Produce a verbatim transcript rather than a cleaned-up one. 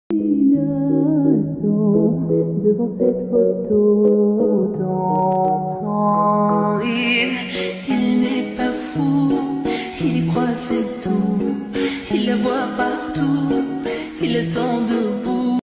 Il attend devant cette photo d'antan. Il, il n'est pas fou, il y croit c'est tout. Il la voit partout, il attend de